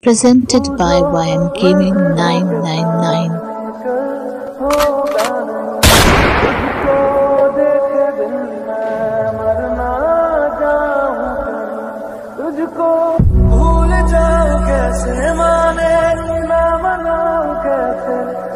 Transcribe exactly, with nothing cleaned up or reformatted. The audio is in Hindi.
presented by Y M Gaming nine nine nine. भूल जाऊं कैसे माने ना मनाऊं कैसे